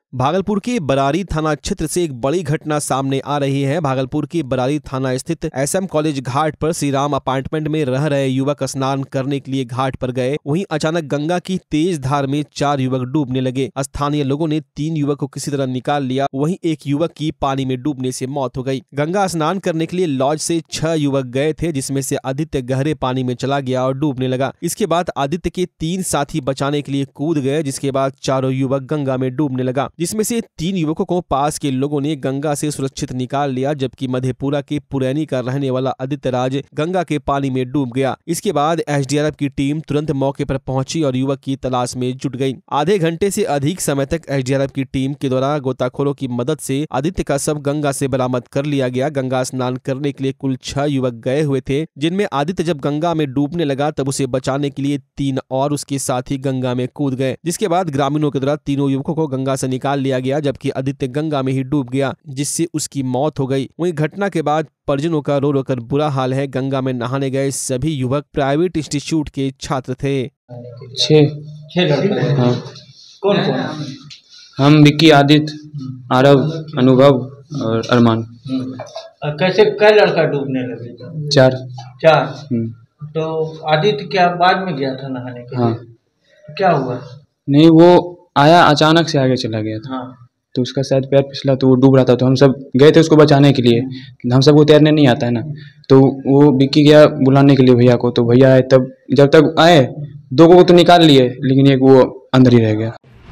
भागलपुर के बरारी थाना क्षेत्र से एक बड़ी घटना सामने आ रही है। भागलपुर के बरारी थाना स्थित एसएम कॉलेज घाट पर श्री राम अपार्टमेंट में रह रहे युवक स्नान करने के लिए घाट पर गए। वहीं अचानक गंगा की तेज धार में 4 युवक डूबने लगे। स्थानीय लोगों ने 3 युवक को किसी तरह निकाल लिया। वहीं एक युवक की पानी में डूबने से मौत हो गई। गंगा स्नान करने के लिए लॉज से 6 युवक गए थे, जिसमें से आदित्य गहरे पानी में चला गया और डूबने लगा। इसके बाद आदित्य के 3 साथी बचाने के लिए कूद गए, जिसके बाद चारों युवक गंगा में डूबने लगा, जिसमें से 3 युवकों को पास के लोगों ने गंगा से सुरक्षित निकाल लिया, जबकि मधेपुरा के पुरैनी का रहने वाला आदित्य राज गंगा के पानी में डूब गया। इसके बाद एसडीआरएफ की टीम तुरंत मौके पर पहुंची और युवक की तलाश में जुट गई। आधे घंटे से अधिक समय तक एसडीआरएफ की टीम के द्वारा गोताखोरों की मदद से आदित्य का शव गंगा से बरामद कर लिया गया। गंगा स्नान करने के लिए कुल 6 युवक गए हुए थे, जिनमें आदित्य जब गंगा में डूबने लगा तब उसे बचाने के लिए 3 और उसके साथी गंगा में कूद गए, जिसके बाद ग्रामीणों के द्वारा तीनों युवकों को गंगा से निकाल लिया गया, जबकि आदित्य गंगा में ही डूब गया, जिससे उसकी मौत हो गई। वहीं घटना के बाद परिजनों का रो रो कर बुरा हाल है। गंगा में नहाने गए सभी युवक प्राइवेट इंस्टीट्यूट के छात्र थे। 6 लड़के। हाँ। कौन? हम विक्की, आदित्य, आरव, अनुभव और अरमान। कैसे कै लड़का डूबने लगे? 4। तो आदित्य क्या बाद में गया था नहाने के लिए? हाँ। क्या हुआ? नहीं, वो आया अचानक से आगे चला गया था। हाँ। तो उसका शायद पैर फिसला तो वो डूब रहा था, तो हम सब गए थे उसको बचाने के लिए। हम सबको तैरने नहीं आता है ना, तो वो विक्की गया बुलाने के लिए भैया को। तो भैया आए, तब जब तक आए 2 को तो निकाल लिए, लेकिन एक वो अंदर ही रह गया।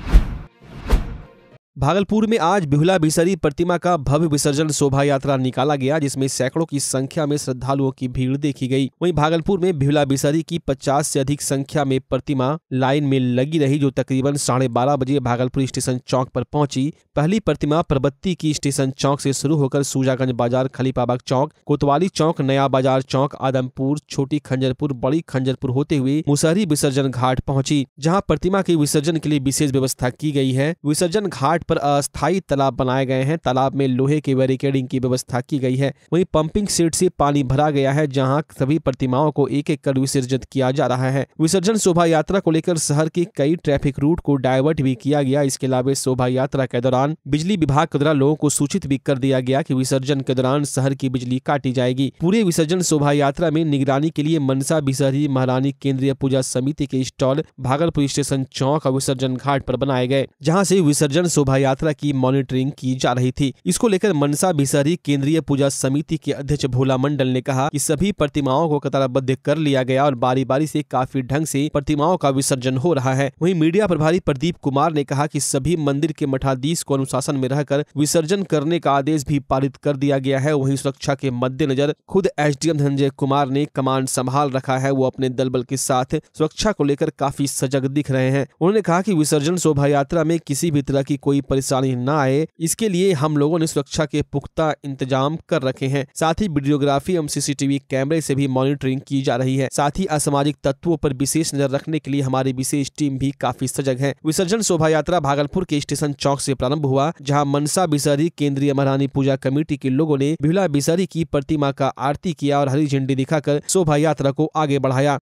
भागलपुर में आज बिहुला बिसरी प्रतिमा का भव्य विसर्जन शोभा यात्रा निकाला गया, जिसमें सैकड़ों की संख्या में श्रद्धालुओं की भीड़ देखी गई। वहीं भागलपुर में बिहुला बिसरी की 50 से अधिक संख्या में प्रतिमा लाइन में लगी रही, जो तकरीबन 12:30 बजे भागलपुर स्टेशन चौक पर पहुंची। पहली प्रतिमा परबत्ती की स्टेशन चौक से शुरू होकर सूजागंज बाजार, खलीफाबाग चौक, कोतवाली चौक, नया बाजार चौक, आदमपुर, छोटी खंजरपुर, बड़ी खंजरपुर होते हुए मुसहरी विसर्जन घाट पहुंची, जहां प्रतिमा के विसर्जन के लिए विशेष व्यवस्था की गई है। विसर्जन घाट पर अस्थायी तालाब बनाए गए हैं। तालाब में लोहे के बैरिकेडिंग की व्यवस्था की गई है। वहीं पंपिंग सेट से पानी भरा गया है, जहां सभी प्रतिमाओं को एक एक कर विसर्जित किया जा रहा है। विसर्जन शोभा यात्रा को लेकर शहर के कई ट्रैफिक रूट को डायवर्ट भी किया गया। इसके अलावा शोभा यात्रा के दौरान बिजली विभाग के द्वारा लोगों को सूचित भी कर दिया गया कि विसर्जन के दौरान शहर की बिजली काटी जाएगी। पूरे विसर्जन शोभा यात्रा में निगरानी के लिए मनसा बिसहरी महारानी केंद्रीय पूजा समिति के स्टॉल भागलपुर स्टेशन चौक और विसर्जन घाट पर बनाए गए, जहां से विसर्जन शोभा यात्रा की मॉनिटरिंग की जा रही थी। इसको लेकर मनसा बिसहरी केंद्रीय पूजा समिति के अध्यक्ष भोला मंडल ने कहा कि सभी प्रतिमाओं को कतारबद्ध कर लिया गया और बारी बारी से काफी ढंग से प्रतिमाओं का विसर्जन हो रहा है। वहीं मीडिया प्रभारी प्रदीप कुमार ने कहा कि सभी मंदिर के मठाधीश को अनुशासन में रहकर विसर्जन करने का आदेश भी पारित कर दिया गया है। वहीं सुरक्षा के मद्देनजर खुद एसडीएम धनंजय कुमार ने कमान संभाल रखा है। वो अपने दल बल के साथ सुरक्षा को लेकर काफी सजग दिख रहे हैं। उन्होंने कहा कि विसर्जन शोभा यात्रा में किसी भी तरह की कोई परेशानी न आए, इसके लिए हम लोगों ने सुरक्षा के पुख्ता इंतजाम कर रखे हैं। साथ ही वीडियोग्राफी एवं सीसीटीवी कैमरे से भी मॉनिटरिंग की जा रही है। साथ ही असामाजिक तत्वों पर विशेष नजर रखने के लिए हमारी विशेष टीम भी काफी सजग है। विसर्जन शोभा यात्रा भागलपुर के स्टेशन चौक से प्रारंभ हुआ, जहां मनसा बिसहरी केंद्रीय महारानी पूजा कमेटी के लोगों ने बिहुला बिसहरी की प्रतिमा का आरती किया और हरी झंडी दिखाकर शोभा यात्रा को आगे बढ़ाया।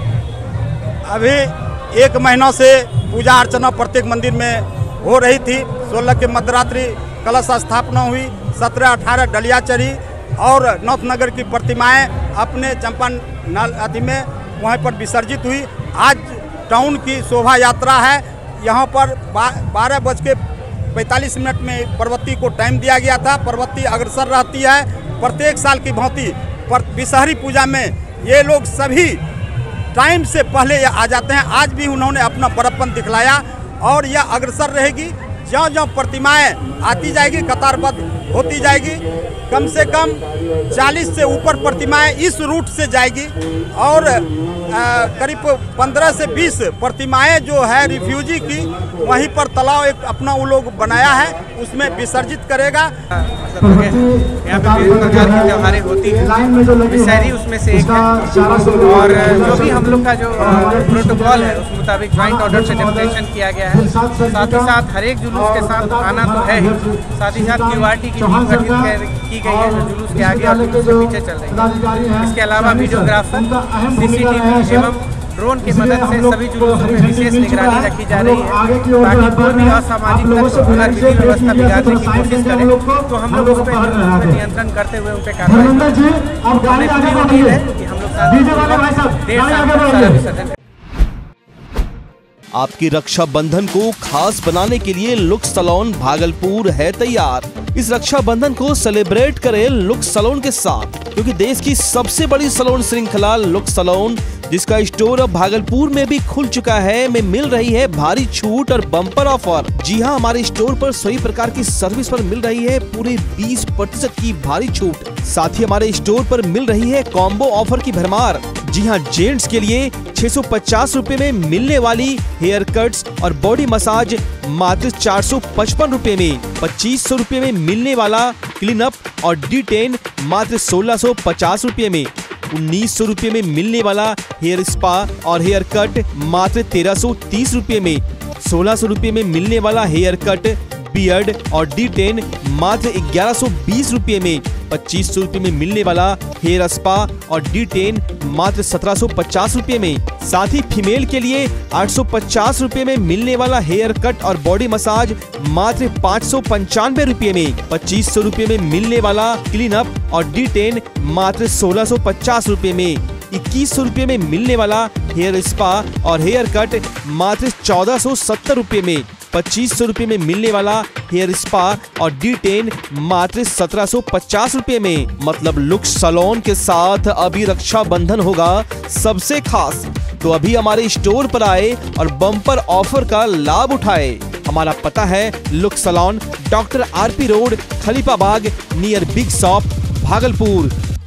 अभी 1 महीना से पूजा अर्चना प्रत्येक मंदिर में हो रही थी। 16 के मध्यरात्रि कलश स्थापना हुई, 17-18 डलिया चढ़ी और नौथ नगर की प्रतिमाएं अपने चंपान नदी में वहीं पर विसर्जित हुई। आज टाउन की शोभा यात्रा है। यहाँ पर 12:45 में परबत्ती को टाइम दिया गया था। परबत्ती अग्रसर रहती है। प्रत्येक साल की भांति बिसहरी पूजा में ये लोग सभी टाइम से पहले आ जाते हैं। आज भी उन्होंने अपना बड़प्पन दिखलाया और यह अग्रसर रहेगी। ज्यों-ज्यों प्रतिमाएं आती जाएगी, कतारबद्ध होती जाएगी। कम से कम 40 से ऊपर प्रतिमाएं इस रूट से जाएगी और करीब 15 से 20 प्रतिमाएं जो है रिफ्यूजी की वहीं पर तालाब एक अपना वो लोग बनाया है, उसमें विसर्जित करेगा। यहाँ पे विभिन्न प्रकार की त्योहारें होती हैं, बिसहरी उसमें से एक है। और जो भी हम लोग का जो प्रोटोकॉल है उस मुताबिक ज्वाइंट ऑर्डर से डेमोंस्ट्रेशन किया गया है। साथ ही साथ हर एक जुलूस के साथ आना तो है ही, साथ ही साथ क्यूआरटी की टीम गठित की गई है जो जुलूस के आगे और जुलूस के पीछे चल रही है। इसके अलावा वीडियोग्राफर, सीसीटीवी एवं ड्रोन की मदद से सभी जुलूसों में विशेष निगरानी रखी जा रही है, ताकि कोई भी असामाजिक तत्व अगर विधि व्यवस्था बिगाड़ने की कोशिश करे तो हम लोग उस पर नियंत्रण करते हुए उन पर कार्रवाई करेंगे। हमें पूरी उम्मीद है कि हम लोग शांतिपूर्वक देर शाम तक सारा विसर्जन करेंगे। आपकी रक्षाबंधन को खास बनाने के लिए लुक्स सैलून भागलपुर है तैयार। इस रक्षाबंधन को सेलिब्रेट करें लुक्स सैलून के साथ, क्योंकि देश की सबसे बड़ी सैलून श्रृंखला लुक्स सैलून, जिसका स्टोर अब भागलपुर में भी खुल चुका है, में मिल रही है भारी छूट और बम्पर ऑफर। जी हां, हमारे स्टोर पर सभी प्रकार की सर्विस पर मिल रही है पूरे 20% की भारी छूट। साथ ही हमारे स्टोर पर मिल रही है कॉम्बो ऑफर की भरमार। जी हां, जेंट्स के लिए 650 रुपए में मिलने वाली हेयर कट्स और बॉडी मसाज मात्र 455 रुपए में, 2500 रुपए में मिलने वाला क्लीन अप और D10 मात्र 1650 रुपए में, 1900 रुपए में मिलने वाला हेयर स्पा और हेयर कट मात्र 1330 रुपए में, 1600 रुपए में मिलने वाला हेयर कट, बियर्ड और D10 मात्र 1120 रुपए में, 2500 रुपए में मिलने वाला हेयर स्पा और D10 मात्र 1750 रुपए में। साथ ही फीमेल के लिए 850 रुपए में मिलने वाला हेयर कट और बॉडी मसाज मात्र 595 रुपए में, 2500 रुपए में मिलने वाला क्लीन अप और D10 मात्र 1650 रुपए में, 2100 रुपए में मिलने वाला हेयर स्पा और हेयर कट मात्र 1470 रुपए में, 2500 रुपए में मिलने वाला हेयर स्पा और D10 मात्र 1750 रुपए में। मतलब लुक्स सैलून के साथ अभी रक्षाबंधन होगा सबसे खास। तो अभी हमारे स्टोर पर आए और बम्पर ऑफर का लाभ उठाए। हमारा पता है looks salon, doctor RP road, Khalifabagh, near big shop, Bhagalpur.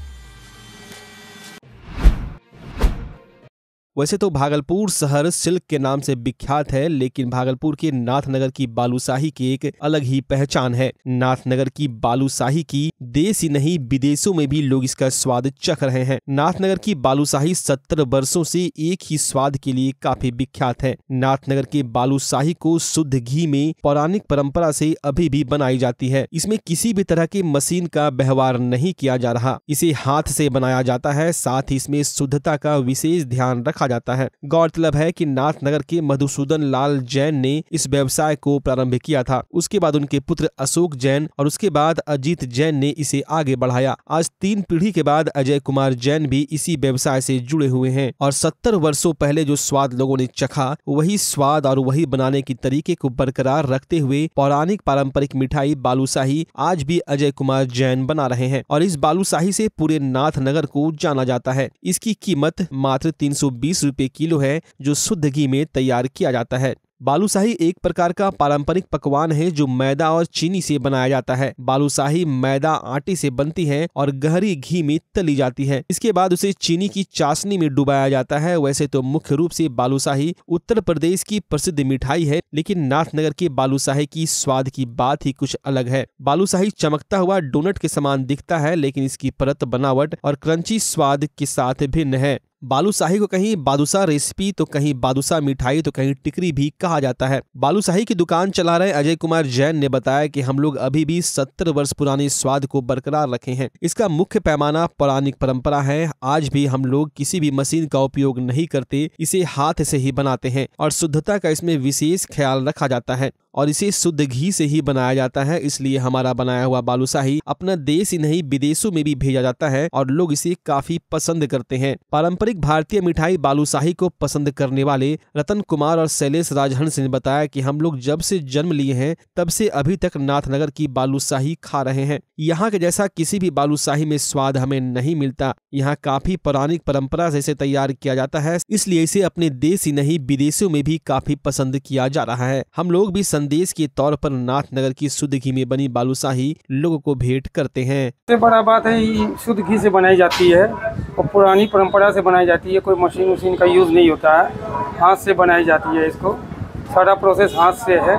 वैसे तो भागलपुर शहर सिल्क के नाम से विख्यात है, लेकिन भागलपुर के नाथनगर की बालूशाही की एक अलग ही पहचान है। नाथनगर की बालूशाही की देश ही नहीं विदेशों में भी लोग इसका स्वाद चख रहे हैं। नाथनगर की बालूशाही 70 वर्षों से एक ही स्वाद के लिए काफी विख्यात है। नाथनगर के बालूशाही को शुद्ध घी में पौराणिक परंपरा से अभी भी बनाई जाती है। इसमें किसी भी तरह के मशीन का व्यवहार नहीं किया जा रहा, इसे हाथ से बनाया जाता है। साथ ही इसमें शुद्धता का विशेष ध्यान रखा जाता है। गौरतलब है कि नाथनगर के मधुसूदन लाल जैन ने इस व्यवसाय को प्रारंभ किया था। उसके बाद उनके पुत्र अशोक जैन और उसके बाद अजीत जैन ने इसे आगे बढ़ाया। आज 3 पीढ़ी के बाद अजय कुमार जैन भी इसी व्यवसाय से जुड़े हुए हैं और 70 वर्षों पहले जो स्वाद लोगों ने चखा, वही स्वाद और वही बनाने की तरीके को बरकरार रखते हुए पौराणिक पारंपरिक मिठाई बालूशाही आज भी अजय कुमार जैन बना रहे हैं और इस बालूशाही से पूरे नाथनगर को जाना जाता है। इसकी कीमत मात्र 320 रुपए किलो है, जो शुद्ध घी में तैयार किया जाता है। बालूशाही एक प्रकार का पारंपरिक पकवान है जो मैदा और चीनी से बनाया जाता है। बालूशाही मैदा आटे से बनती है और गहरी घी में तली जाती है। इसके बाद उसे चीनी की चाशनी में डुबाया जाता है। वैसे तो मुख्य रूप से बालूशाही उत्तर प्रदेश की प्रसिद्ध मिठाई है, लेकिन नाथनगर के बालूशाही की स्वाद की बात ही कुछ अलग है। बालूशाही चमकता हुआ डोनट के समान दिखता है, लेकिन इसकी परत, बनावट और क्रंची स्वाद के साथ भिन्न है। बालूशाही को कहीं बादुशा रेसिपी तो कहीं बादुशा मिठाई तो कहीं टिकरी भी कहा जाता है। बालूशाही की दुकान चला रहे अजय कुमार जैन ने बताया कि हम लोग अभी भी 70 वर्ष पुराने स्वाद को बरकरार रखे हैं। इसका मुख्य पैमाना पौराणिक परंपरा है। आज भी हम लोग किसी भी मशीन का उपयोग नहीं करते, इसे हाथ से ही बनाते हैं और शुद्धता का इसमें विशेष ख्याल रखा जाता है और इसे शुद्ध घी से ही बनाया जाता है। इसलिए हमारा बनाया हुआ बालूशाही अपना देश ही नहीं विदेशों में भी भेजा जाता है और लोग इसे काफी पसंद करते हैं। पारंपरिक भारतीय मिठाई बालूशाही को पसंद करने वाले रतन कुमार और शैलेश राजहंस ने बताया कि हम लोग जब से जन्म लिए हैं तब से अभी तक नाथनगर की बालूशाही खा रहे हैं। यहाँ के जैसा किसी भी बालूशाही में स्वाद हमें नहीं मिलता। यहाँ काफी पौराणिक परंपरा से इसे तैयार किया जाता है, इसलिए इसे अपने देश ही नहीं विदेशों में भी काफी पसंद किया जा रहा है। हम लोग भी संदेश के तौर पर नाथनगर की शुद्ध घी में बनी बालूशाही लोगों को भेंट करते हैं। सबसे बड़ा बात है ये शुद्ध घी से बनाई जाती है और पुरानी परंपरा से बनाई जाती है। कोई मशीन वशीन का यूज़ नहीं होता है, हाथ से बनाई जाती है। इसको सारा प्रोसेस हाथ से है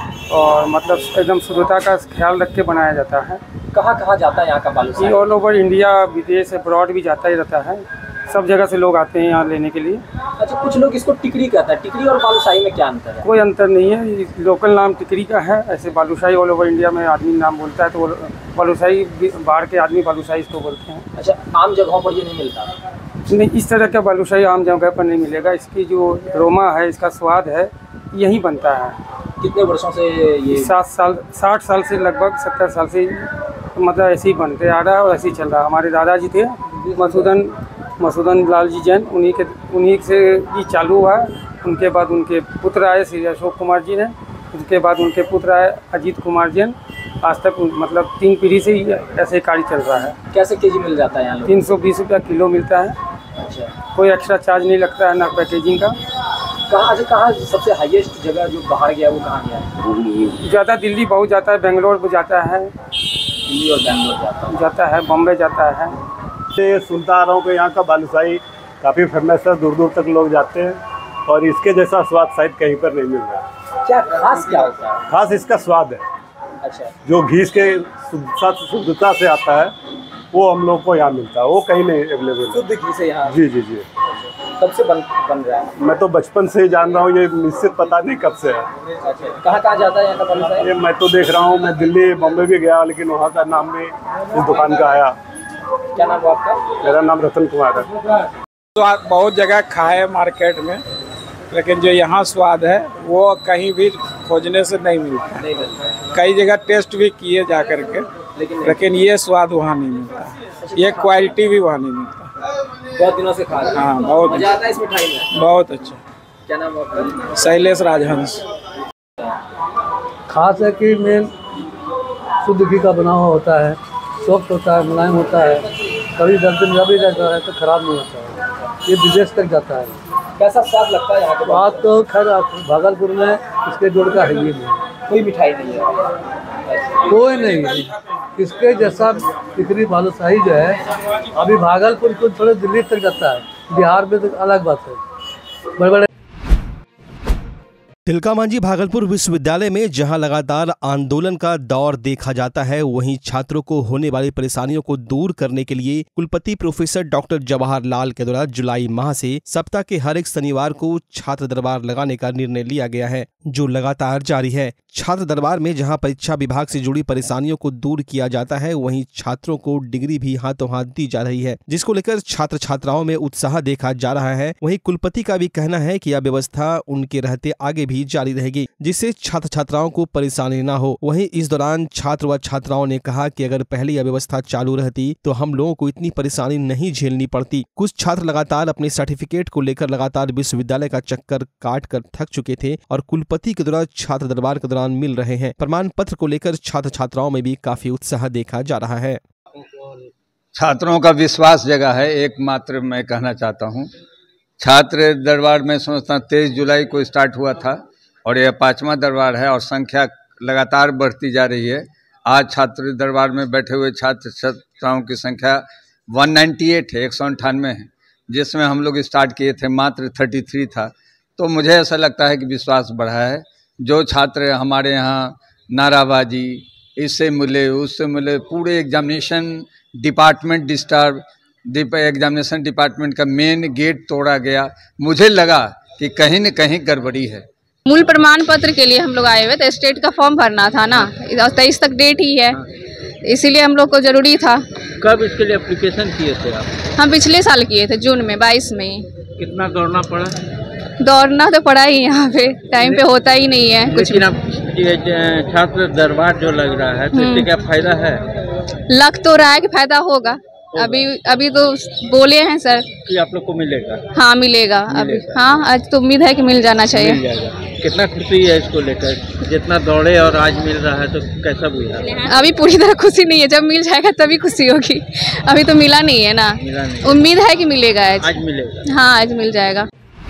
और मतलब एकदम शुद्धता का ख्याल रख के बनाया जाता है। कहाँ जाता है यहाँ का बालूशाही? ये ऑल ओवर इंडिया, विदेश, अब्रॉड भी जाता ही रहता है। सब जगह से लोग आते हैं यहाँ लेने के लिए। अच्छा, कुछ लोग इसको टिकरी कहता है। टिकरी और बालूशाही में क्या अंतर है? कोई अंतर नहीं है, लोकल नाम टिकरी का है। ऐसे बालूशाही ऑल ओवर इंडिया में आदमी नाम बोलता है, तो बालूशाही बाहर के आदमी बालूशाही इसको बोलते हैं। अच्छा, आम जगहों पर ये नहीं मिलता? नहीं, इस तरह का बालूशाही आम जगह पर नहीं मिलेगा। इसकी जो रोमा है, इसका स्वाद है, यही बनता है। कितने वर्षों से ये 60 साल से लगभग 70 साल से मतलब ऐसे ही बनते आ रहा है और ऐसे ही चल रहा है। हमारे दादाजी थे मसूदन लाल जी जैन, उन्हीं से ये चालू हुआ। उनके बाद उनके पुत्र आए श्री अशोक कुमार जी ने, उनके बाद उनके पुत्र आए अजीत कुमार जैन। आज तक मतलब 3 पीढ़ी से ही ऐसे कार्य चल रहा है। कैसे केजी मिल जाता है यहाँ? 320 रुपया किलो मिलता है। अच्छा, कोई एक्स्ट्रा चार्ज नहीं लगता है ना पैकेजिंग का। कहाँ सबसे हाईएस्ट जगह जो बाहर गया वो कहाँ गया है? ज़्यादा दिल्ली बहुत जाता है, बेंगलोर भी जाता है, दिल्ली और बैंगलोर जाता है, बॉम्बे जाता है। ये सुनता आ रहा हूँ कि यहाँ का बालूशाही काफ़ी फेमस है, दूर दूर तक लोग जाते हैं और इसके जैसा स्वाद शायद कहीं पर नहीं मिल रहा। क्या खास क्या होता है? खास इसका स्वाद है। अच्छा, जो घी के शुद्धता से आता है वो हम लोग को यहाँ मिलता है, वो कहीं नहीं अवेलेबल। शुद्ध घी से यहाँ? जी जी जी। कब से बन रहा है? मैं तो बचपन से ही जान रहा हूँ, ये निश्चित पता नहीं कब से है। अच्छा, कहाँ जाता है यहाँ का बालूशाही? ये मैं तो देख रहा हूँ, मैं दिल्ली बॉम्बे भी गया लेकिन वहाँ का नाम भी इस दुकान का आया। क्या नाम है आपका? मेरा नाम रतन कुमार है। स्वाद बहुत जगह खाए मार्केट में, लेकिन जो यहाँ स्वाद है वो कहीं भी खोजने से नहीं मिलता। कई जगह टेस्ट भी किए जा करके, लेकिन ये स्वाद वहाँ नहीं मिलता, ये क्वालिटी भी वहाँ नहीं मिलता। बहुत दिनों से खा रहे हैं। हाँ, बहुत मजा आता है इस मिठाई में? बहुत अच्छा। क्या नाम है आपका? शैलेश राजहंस। खास है कि मेन शुद्ध घी का बना हुआ होता है, सॉफ्ट होता है, मुलायम होता है, कभी 10 दिन भी रहता है तो ख़राब नहीं होता है। ये विदेश तक जाता है। कैसा स्वाद लगता है यहाँ का? स्वाद तो खैर भागलपुर में इसके जोड़ का है ही नहीं, कोई मिठाई नहीं है, कोई नहीं है इसके जैसा। टिकरी बालूशाही जो है अभी भागलपुर को थोड़े दिल्ली तक जाता है, बिहार में तो अलग बात है। बड़े बड़े तिलका मांझी भागलपुर विश्वविद्यालय में जहां लगातार आंदोलन का दौर देखा जाता है, वहीं छात्रों को होने वाली परेशानियों को दूर करने के लिए कुलपति प्रोफेसर डॉक्टर जवाहर लाल के द्वारा जुलाई माह से सप्ताह के हर एक शनिवार को छात्र दरबार लगाने का निर्णय लिया गया है, जो लगातार जारी है। छात्र दरबार में जहां परीक्षा विभाग से जुड़ी परेशानियों को दूर किया जाता है, वहीं छात्रों को डिग्री भी हाथों हाथ दी जा रही है, जिसको लेकर छात्र छात्राओं में उत्साह देखा जा रहा है। वहीं कुलपति का भी कहना है कि यह व्यवस्था उनके रहते आगे भी जारी रहेगी, जिससे छात्र छात्राओं को परेशानी न हो। वहीं इस दौरान छात्र व छात्राओं ने कहा कि अगर पहले यह व्यवस्था चालू रहती तो हम लोगों को इतनी परेशानी नहीं झेलनी पड़ती। कुछ छात्र लगातार अपने सर्टिफिकेट को लेकर लगातार विश्वविद्यालय का चक्कर काट कर थक चुके थे और कुलपति के द्वारा छात्र दरबार के दौरान मिल रहे हैं। प्रमाण पत्र को लेकर छात्र छात्राओं में भी काफी उत्साह देखा जा रहा है। छात्रों का विश्वास जगह है, एकमात्र मैं कहना चाहता हूँ। छात्र दरबार में समझता 23 जुलाई को स्टार्ट हुआ था और यह 5वां दरबार है और संख्या लगातार बढ़ती जा रही है। आज छात्र दरबार में बैठे हुए छात्र छात्राओं की संख्या 198 है, 198 है, जिसमें हम लोग स्टार्ट किए थे मात्र 33 था। तो मुझे ऐसा लगता है कि विश्वास बढ़ा है। जो छात्र हमारे यहाँ नाराबाजी, इससे मिले उससे मिले, पूरे examination department disturb, examination department का मेन गेट तोड़ा गया। मुझे लगा कि कहीं न कहीं गड़बड़ी है। मूल प्रमाण पत्र के लिए हम लोग आए हुए थे, स्टेट का फॉर्म भरना था ना, 23 तक डेट ही है, इसीलिए हम लोग को जरूरी था। कब इसके लिए एप्लीकेशन किए थे आप? हम पिछले साल किए थे, जून में 22 में। कितना दौड़ना पड़ा? दौड़ना तो पड़ा ही, यहाँ पे टाइम पे होता ही नहीं है कुछ। लेकिन अब छात्र दरबार जो लग रहा है तो इससे क्या फायदा है? लग तो रहा है कि फायदा होगा। अभी तो बोले हैं सर कि आप लोग को मिलेगा। हाँ मिलेगा, अभी हाँ आज तो उम्मीद है कि मिल जाना चाहिए। मिल जाएगा। कितना खुशी है इसको लेकर, जितना दौड़े और आज मिल रहा है तो कैसा बुझा? अभी पूरी तरह खुशी नहीं है, जब मिल जाएगा तभी खुशी होगी। अभी तो मिला नहीं है ना, उम्मीद है कि मिलेगा आज मिलेगा। हाँ आज मिल जाएगा।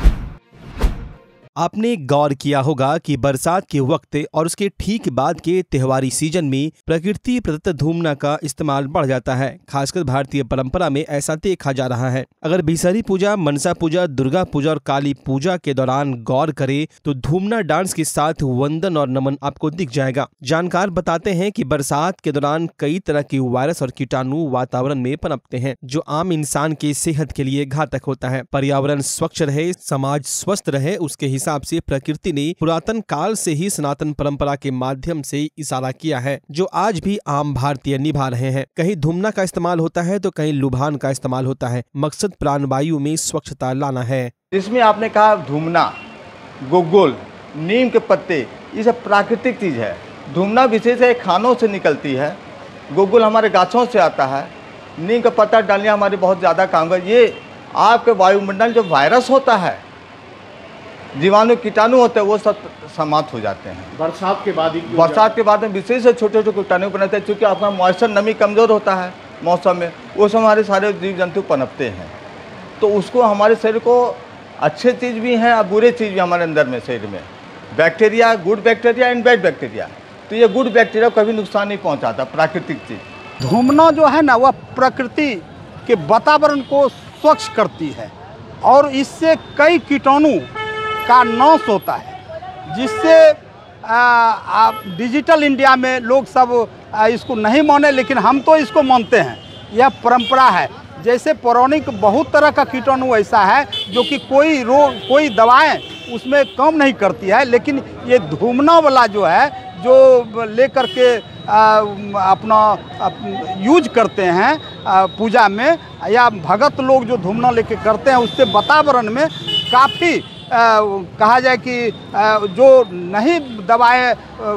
आपने गौर किया होगा कि बरसात के वक्त और उसके ठीक बाद के त्योहारी सीजन में प्रकृति प्रदत्त धूमना का इस्तेमाल बढ़ जाता है। खासकर भारतीय परंपरा में ऐसा देखा जा रहा है। अगर बिसहरी पूजा, मनसा पूजा, दुर्गा पूजा और काली पूजा के दौरान गौर करें तो धूमना डांस के साथ वंदन और नमन आपको दिख जाएगा। जानकार बताते हैं कि बरसात के दौरान कई तरह के वायरस और कीटाणु वातावरण में पनपते हैं, जो आम इंसान की सेहत के लिए घातक होता है। पर्यावरण स्वच्छ रहे, समाज स्वस्थ रहे, उसके हिसाब हिसाब से प्रकृति ने पुरातन काल से ही सनातन परंपरा के माध्यम से इशारा किया है, जो आज भी आम भारतीय निभा रहे हैं। कहीं धूमना का इस्तेमाल होता है तो कहीं लुभान का इस्तेमाल होता है। मकसद प्राणवायु में स्वच्छता लाना है। जिसमें आपने कहा धूमना, गोगोल, नीम के पत्ते, ये सब प्राकृतिक चीज है। धूमना विशेष है, खानों से निकलती है। गोगोल हमारे गाछों से आता है। नीम का पत्ता डालने हमारे बहुत ज़्यादा काम कर। ये आपके वायुमंडल जो वायरस होता है, जीवाणु कीटाणु होते हैं, वो सब समाप्त हो जाते हैं। बरसात के बाद में विशेष छोटे छोटे कीटाणु बनाते हैं, क्योंकि आपका मॉइस्चर, नमी कमज़ोर होता है मौसम में, उस हमारे सारे जीव जंतु पनपते हैं। तो उसको हमारे शरीर को अच्छे चीज़ भी हैं और बुरे चीज़ भी हमारे अंदर में, शरीर में bacteria, good bacteria and bad bacteria. तो ये गुड बैक्टीरिया कभी नुकसान नहीं पहुंचाता, प्राकृतिक चीज़। धूमना जो है ना, वह प्रकृति के वातावरण को स्वच्छ करती है और इससे कई कीटाणु का नाश होता है, जिससे डिजिटल इंडिया में लोग सब इसको नहीं माने, लेकिन हम तो इसको मानते हैं। यह परंपरा है। जैसे पौराणिक बहुत तरह का कीटाणु ऐसा है जो कि कोई रोग, कोई दवाएं उसमें कम नहीं करती है, लेकिन ये धूमना वाला जो है, जो लेकर के अपना यूज करते हैं पूजा में, या भगत लोग जो धूमना लेके करते हैं, उससे वातावरण में काफ़ी कहा जाए कि जो नहीं दवाएं।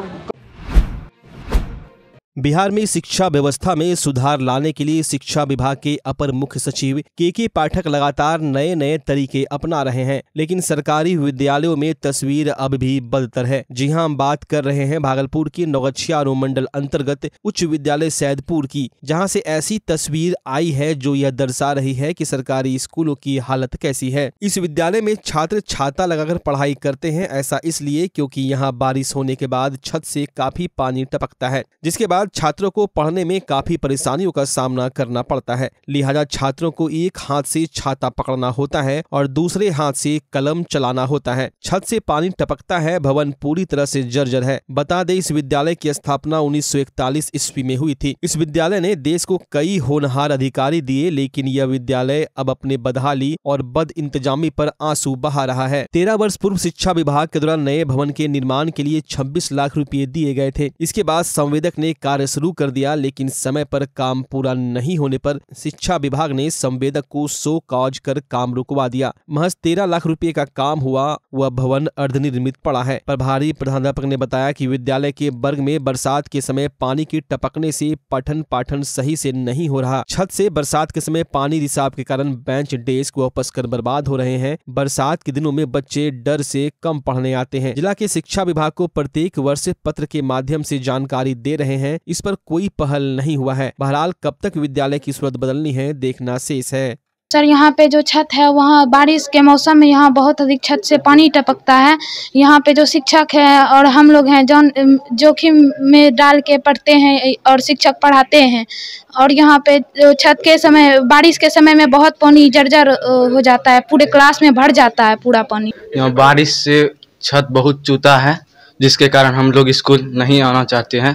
बिहार में शिक्षा व्यवस्था में सुधार लाने के लिए शिक्षा विभाग के अपर मुख्य सचिव के पाठक लगातार नए नए तरीके अपना रहे हैं, लेकिन सरकारी विद्यालयों में तस्वीर अब भी बदतर है। जी हां, हम बात कर रहे हैं भागलपुर के नौगछिया अनुमंडल अंतर्गत उच्च विद्यालय सैदपुर की, जहां से ऐसी तस्वीर आई है जो यह दर्शा रही है कि सरकारी स्कूलों की हालत कैसी है। इस विद्यालय में छात्र छाता लगाकर पढ़ाई करते हैं, ऐसा इसलिए क्योंकि यहाँ बारिश होने के बाद छत से काफी पानी टपकता है, जिसके बाद छात्रों को पढ़ने में काफी परेशानियों का सामना करना पड़ता है। लिहाजा छात्रों को एक हाथ से छाता पकड़ना होता है और दूसरे हाथ से कलम चलाना होता है। छत से पानी टपकता है, भवन पूरी तरह से जर्जर है। बता दें, इस विद्यालय की स्थापना 1941 ईस्वी में हुई थी। इस विद्यालय ने देश को कई होनहार अधिकारी दिए, लेकिन यह विद्यालय अब अपने बदहाली और बद इंतजामी पर आंसू बहा रहा है। 13 वर्ष पूर्व शिक्षा विभाग के द्वारा नए भवन के निर्माण के लिए 26 लाख रुपए दिए गए थे। इसके बाद संवेदक ने कार्य शुरू कर दिया, लेकिन समय पर काम पूरा नहीं होने पर शिक्षा विभाग ने संवेदक को शो कॉज कर काम रुकवा दिया। महज 13 लाख रुपए का काम हुआ, वह भवन अर्धनिर्मित पड़ा है। प्रभारी प्रधानाध्यापक ने बताया कि विद्यालय के वर्ग में बरसात के समय पानी की टपकने से पठन पाठन सही से नहीं हो रहा। छत से बरसात के समय पानी रिसाव के कारण बेंच डेस्क वापस कर बर्बाद हो रहे हैं। बरसात के दिनों में बच्चे डर से कम पढ़ने आते हैं। जिला के शिक्षा विभाग को प्रत्येक वर्ष पत्र के माध्यम से जानकारी दे रहे हैं, इस पर कोई पहल नहीं हुआ है। बहरहाल कब तक विद्यालय की सूरत बदलनी है, देखना शेष है। सर, यहाँ पे जो छत है, वहाँ बारिश के मौसम में यहाँ बहुत अधिक छत से पानी टपकता है। यहाँ पे जो शिक्षक है और हम लोग हैं, जोखिम में डाल के पढ़ते हैं और शिक्षक पढ़ाते हैं। और यहाँ पे छत के समय, बारिश के समय में बहुत पानी जर्जर हो जाता है, पूरे क्लास में भर जाता है पूरा पानी। यहाँ बारिश से छत बहुत चूता है, जिसके कारण हम लोग स्कूल नहीं आना चाहते हैं।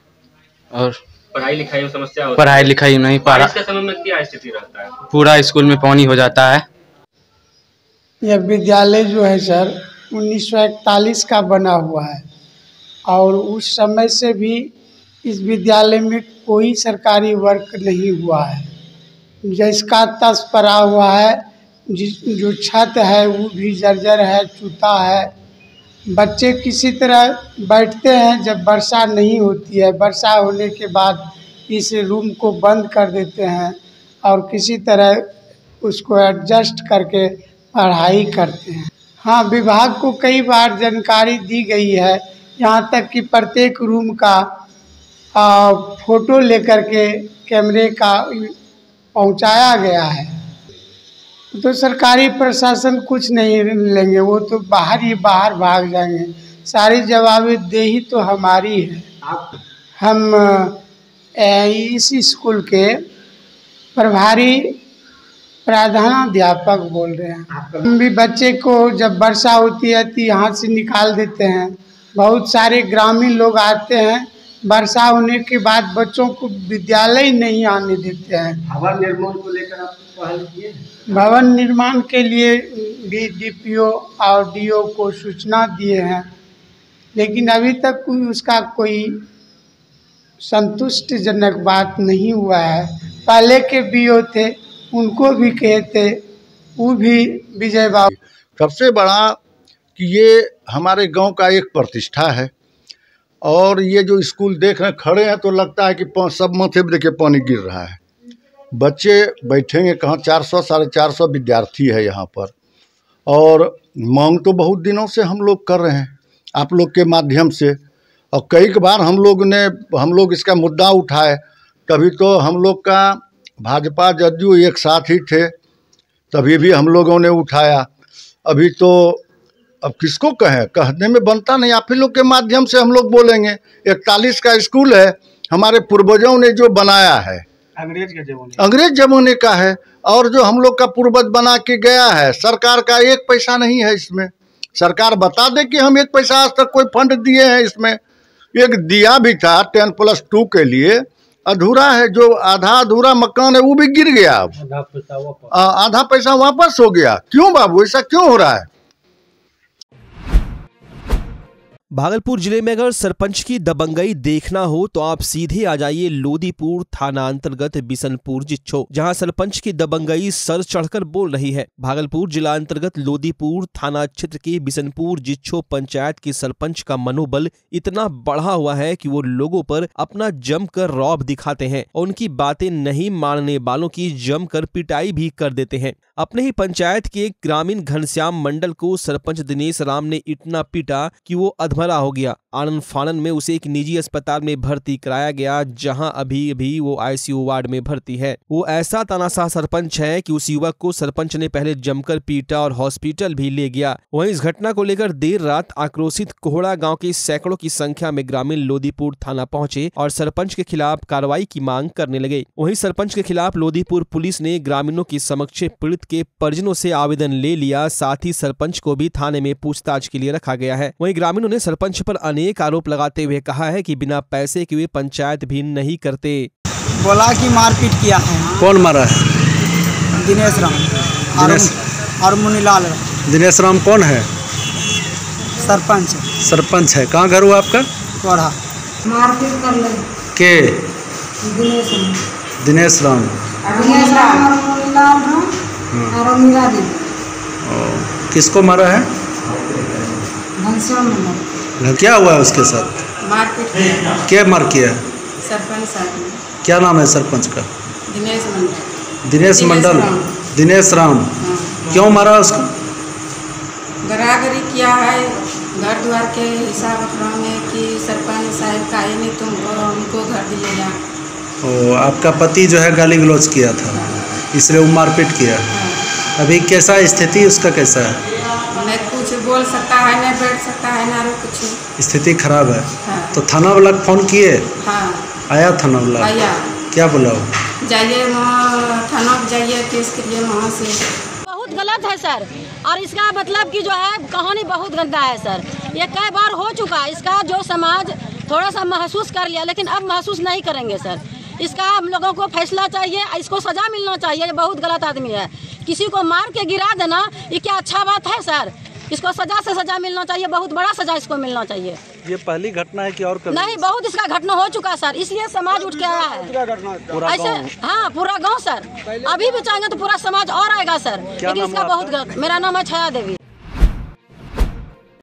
और पढ़ाई लिखाई में समस्या होती है। पढ़ाई लिखाई नहीं, बारिश के समय में क्या स्थिति रहता है? पूरा स्कूल में पानी हो जाता है। यह विद्यालय जो है सर 1941 का बना हुआ है और उस समय से भी इस विद्यालय में कोई सरकारी वर्क नहीं हुआ है। जिसका तस पड़ा हुआ है, जो छत है वो भी जर्जर है, चूता है। बच्चे किसी तरह बैठते हैं जब वर्षा नहीं होती है। वर्षा होने के बाद इस रूम को बंद कर देते हैं और किसी तरह उसको एडजस्ट करके पढ़ाई करते हैं। हाँ, विभाग को कई बार जानकारी दी गई है, यहाँ तक कि प्रत्येक रूम का फोटो लेकर के कैमरे का पहुँचाया गया है। तो सरकारी प्रशासन कुछ नहीं लेंगे, वो तो बाहर भाग जाएंगे। सारी जवाबदेही तो हमारी है। हम इस स्कूल के प्रभारी प्रधानाध्यापक बोल रहे हैं। हम भी बच्चे को जब वर्षा होती है तो यहाँ से निकाल देते हैं। बहुत सारे ग्रामीण लोग आते हैं, वर्षा होने के बाद बच्चों को विद्यालय नहीं आने देते हैं। हवा निर्मूल को लेकर आप पहल किए? भवन निर्माण के लिए भी डीपीओ और डीओ को सूचना दिए हैं, लेकिन अभी तक उसका कोई संतुष्टिजनक बात नहीं हुआ है। पहले के बीओ थे, उनको भी कहे थे, वो भी विजय बाबू। सबसे बड़ा कि ये हमारे गांव का एक प्रतिष्ठा है, और ये जो स्कूल देख रहे खड़े हैं तो लगता है कि सब माथे पे देखिए पानी गिर रहा है। बच्चे बैठेंगे कहाँ, 400 साढ़े 400 विद्यार्थी है यहाँ पर, और मांग तो बहुत दिनों से हम लोग कर रहे हैं आप लोग के माध्यम से, और कई बार हम लोग इसका मुद्दा उठाए, तभी तो हम लोग का भाजपा जदयू एक साथ ही थे, तभी भी हम लोगों ने उठाया। अभी तो अब किसको कहें, कहने में बनता नहीं, आप ही लोग के माध्यम से हम लोग बोलेंगे। 41 का स्कूल है, हमारे पूर्वजों ने जो बनाया है, अंग्रेज जमाने का है, और जो हम लोग का पूर्वज बना के गया है, सरकार का एक पैसा नहीं है इसमें। सरकार बता दे कि हम एक पैसा आज तक कोई फंड दिए हैं इसमें। एक दिया भी था 10+2 के लिए, अधूरा है, जो आधा अधूरा मकान है वो भी गिर गया। अब आधा पैसा वापस हो गया। क्यों बाबू, ऐसा क्यों हो रहा है? भागलपुर जिले में अगर सरपंच की दबंगई देखना हो तो आप सीधे आ जाइए लोदीपुर थाना अंतर्गत बिशनपुर जिच्छो, जहां सरपंच की दबंगई सर चढ़कर बोल रही है। भागलपुर जिला अंतर्गत लोदीपुर थाना क्षेत्र के बिशनपुर जिच्छो पंचायत के सरपंच का मनोबल इतना बढ़ा हुआ है कि वो लोगों पर अपना जमकर रौब दिखाते हैं और उनकी बातें नहीं मानने वालों की जमकर पिटाई भी कर देते हैं। अपने ही पंचायत के ग्रामीण घनश्याम मंडल को सरपंच दिनेश राम ने इतना पीटा कि वो अधमरा हो गया। आनंद फानन में उसे एक निजी अस्पताल में भर्ती कराया गया, जहां अभी वो आईसीयू वार्ड में भर्ती है। वो ऐसा तानाशाह सरपंच है कि उस युवक को सरपंच ने पहले जमकर पीटा और हॉस्पिटल भी ले गया। वहीं इस घटना को लेकर देर रात आक्रोशित कोहड़ा गांव के सैकड़ों की संख्या में ग्रामीण लोदीपुर थाना पहुंचे और सरपंच के खिलाफ कार्रवाई की मांग करने लगे। वहीं सरपंच के खिलाफ लोदीपुर पुलिस ने ग्रामीणों के समक्ष पीड़ित के परिजनों से आवेदन ले लिया, साथ ही सरपंच को भी थाने में पूछताछ के लिए रखा गया है। वहीं ग्रामीणों ने सरपंच पर अनेक आरोप लगाते हुए कहा है कि बिना पैसे के वे पंचायत भी नहीं करते। बोला कि मारपीट किया है। कौन मारा है? दिनेश राम और मुनीलाल। दिनेश राम कौन है? सरपंच। सरपंच है। कहाँ घर हुआ आपका? कोढ़ा। मारपीट कर ले के? दिनेश राम और मीरा दी। किसको मारा है? घनश्याम मंडल। क्या हुआ है उसके साथ? मारपीट किया। क्या मार किया? सरपंच साहब। क्या नाम है सरपंच का? दिनेश मंडल। दिनेश मंडल। दिनेश राम। क्यों मारा उसको? गरागरी किया है घर द्वार के हिसाब रखने में कि सरपंच साहब का ही नहीं तुमको उनको घर दिए जा। आपका पति जो है गाली गलौज किया था, इसलिए वो मारपीट किया। अभी कैसा स्थिति उसका कैसा है? न कुछ बोल सकता है, न बैठ सकता है, ना कुछ। स्थिति खराब है। हाँ। तो थाना वाला फोन किए? हाँ। आया थाना वाला? आया। क्या बोला वो? जाइए थाना जाइए केस के लिए वहाँ से। बहुत गलत है सर, और इसका मतलब कि जो है कहानी बहुत गंदा है सर। ये कई बार हो चुका है, इसका जो समाज थोड़ा सा महसूस कर लिया, लेकिन अब महसूस नहीं करेंगे सर। इसका हम लोगों को फैसला चाहिए, इसको सजा मिलना चाहिए। ये बहुत गलत आदमी है, किसी को मार के गिरा देना ये क्या अच्छा बात है सर? इसको सजा से सजा मिलना चाहिए, बहुत बड़ा सजा इसको मिलना चाहिए। ये पहली घटना है कि और कभी? नहीं, बहुत इसका घटना हो चुका सर, इसलिए समाज उठ के आया है ऐसे। हाँ, पूरा गांव सर, अभी भी चाहेंगे तो पूरा समाज और आएगा सर, लेकिन इसका बहुत गलत। मेरा नाम है छाया देवी।